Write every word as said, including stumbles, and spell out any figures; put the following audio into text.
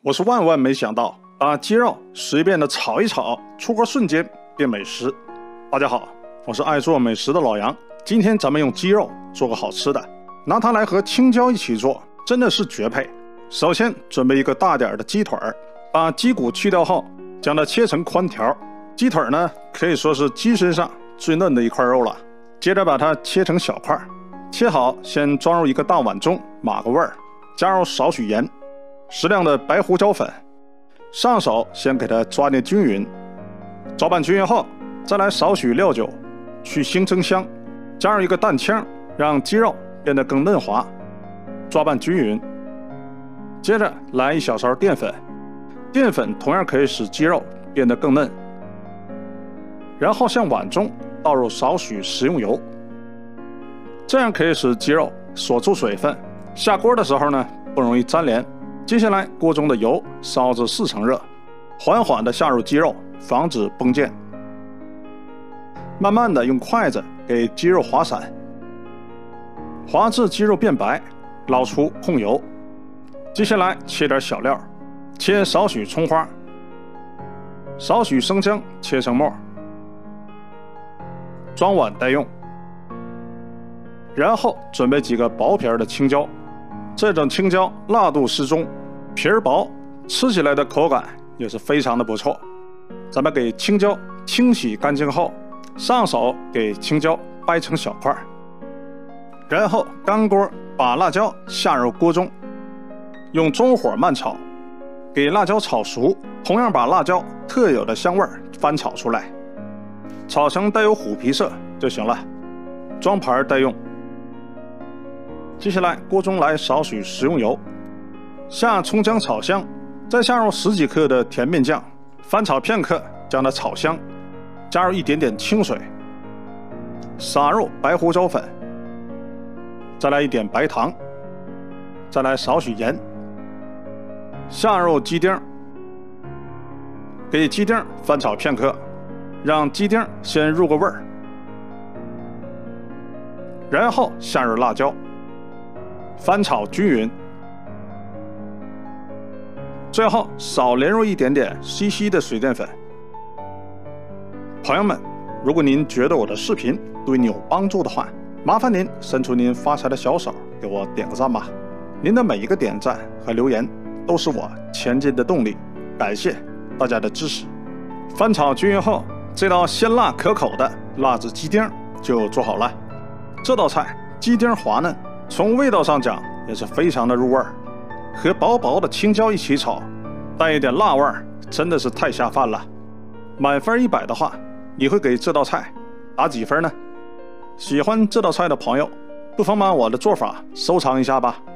我是万万没想到，把鸡肉随便的炒一炒，出锅瞬间变美食。大家好，我是爱做美食的老杨。今天咱们用鸡肉做个好吃的，拿它来和青椒一起做，真的是绝配。首先准备一个大点的鸡腿儿，把鸡骨去掉后，将它切成宽条。鸡腿呢，可以说是鸡身上最嫩的一块肉了。接着把它切成小块，切好先装入一个大碗中，码个味儿，加入少许盐，适量的白胡椒粉，上手先给它抓点均匀，抓拌均匀后，再来少许料酒，去腥增香，加入一个蛋清，让鸡肉变得更嫩滑，抓拌均匀。接着来一小勺淀粉，淀粉同样可以使鸡肉变得更嫩。然后向碗中倒入少许食用油，这样可以使鸡肉锁住水分，下锅的时候呢不容易粘连。接下来锅中的油烧至四成热，缓缓地下入鸡肉，防止崩溅。慢慢地用筷子给鸡肉划散，划至鸡肉变白，捞出控油。接下来切点小料，切少许葱花，少许生姜切成末，装碗待用。然后准备几个薄皮的青椒，这种青椒辣度适中，皮儿薄，吃起来的口感也是非常的不错。咱们给青椒清洗干净后，上手给青椒掰成小块，然后干锅把辣椒下入锅中，用中火慢炒，给辣椒炒熟，同样把辣椒特有的香味翻炒出来，炒成带有虎皮色就行了，装盘待用。接下来锅中来少许食用油，下葱姜炒香，再下入十几克的甜面酱，翻炒片刻，将它炒香，加入一点点清水，撒入白胡椒粉，再来一点白糖，再来少许盐，下入鸡丁，给鸡丁翻炒片刻，让鸡丁先入个味儿，然后下入辣椒，翻炒均匀，最后少淋入一点点稀稀的水淀粉。朋友们，如果您觉得我的视频对你有帮助的话，麻烦您伸出您发财的小手，给我点个赞吧。您的每一个点赞和留言都是我前进的动力，感谢大家的支持。翻炒均匀后，这道鲜辣可口的辣子鸡丁就做好了。这道菜鸡丁滑嫩，从味道上讲也是非常的入味儿，和薄薄的青椒一起炒，带一点辣味儿，真的是太下饭了。满分一百的话，你会给这道菜打几分呢？喜欢这道菜的朋友，不妨把我的做法收藏一下吧。